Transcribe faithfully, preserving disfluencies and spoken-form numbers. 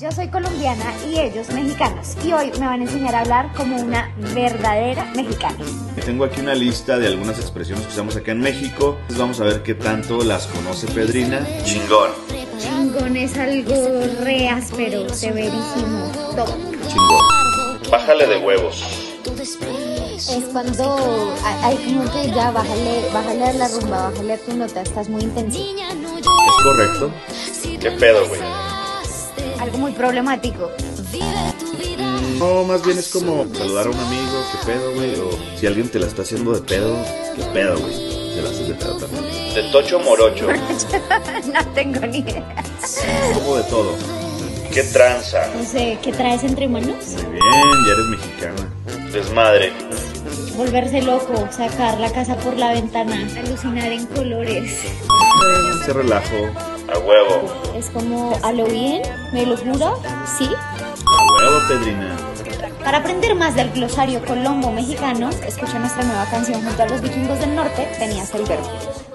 Yo soy colombiana y ellos mexicanos, y hoy me van a enseñar a hablar como una verdadera mexicana. Tengo aquí una lista de algunas expresiones que usamos acá en México. Vamos a ver qué tanto las conoce Pedrina. Chingón. Chingón es algo re áspero, severísimo, todo. Chingón. Bájale de huevos. Es cuando hay como que ya bájale, bájale a la rumba, bájale a tu nota, estás muy intenso. Es correcto. ¿Qué pedo, güey? Algo muy problemático. No, más bien es como saludar a un amigo, ¿qué pedo, güey? O si alguien te la está haciendo de pedo, ¿qué pedo, güey? Te la haces de pedo también. De tocho morocho. No tengo ni idea. Como de todo. ¿Qué tranza? No sé, ¿qué traes entre manos? Muy bien, ya eres mexicana. Desmadre. Volverse loco, sacar la casa por la ventana, alucinar en colores. Se relajo. A huevo. Es como, ¿a lo bien? ¿Me lo jura? ¿Sí? A huevo, Pedrina. Para aprender más del glosario colombo mexicano, escucha nuestra nueva canción junto a los vikingos del norte, Tenías el Verbo.